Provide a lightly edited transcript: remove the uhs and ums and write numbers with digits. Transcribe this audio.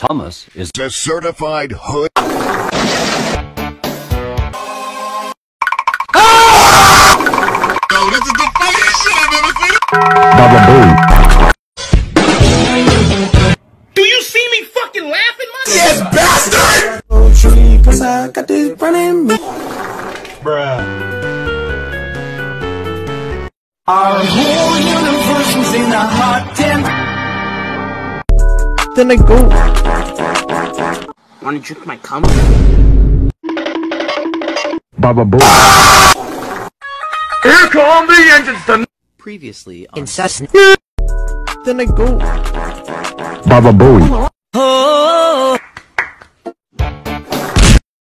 Hummus is a certified hood. Yo, this is the funniest shit I've ever seen. Baba Boo. Do you see me fucking laughing, my Yes, bastard! Oh, tree, 'cause I got this running me. Bruh. Our whole universe was in a hot tent. Then I go. Wanna drink my cum? Baba Boo. Here come the engines. Previously on Then I go. Baba Boo. Oh